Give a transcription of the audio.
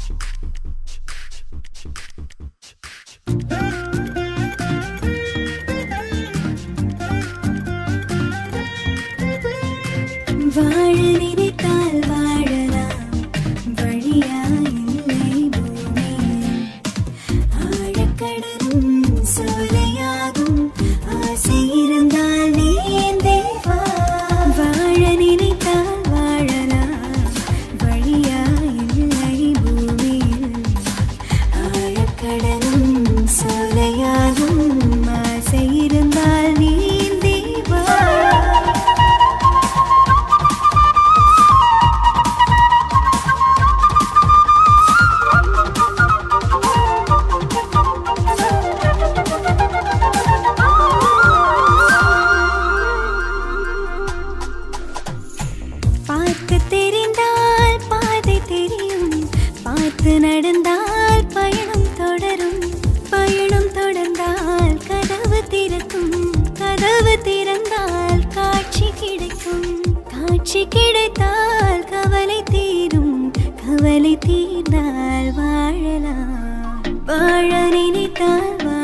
வாழ நினைத்தால் வாழலாம், வழியா இல்லை பூமியில். ஆழக்கடலும் சோலையாகும், ஆசை இருந்தால் நீந்தே வா. வாழ நினைத்தால் வாழலாம், வழியா இல்லை பூமியில். ஆழக்கடலும் சோலையாகும், ஆசை இருந்தால் நீந்தே வா. பார்க்க தெரிந்தால் பாதை தெரியும், பார்த்து நடந்தால் பயணம் தொடரும். பயணம் தொடர்ந்தால் கதவு திறக்கும், கதவு திறந்தால் காட்சி கிடைக்கும். காட்சி கிடைத்தால் கவலை தீரும், கவலை தீர்ந்தால் வாழலாம். வாழ நினைத்தால்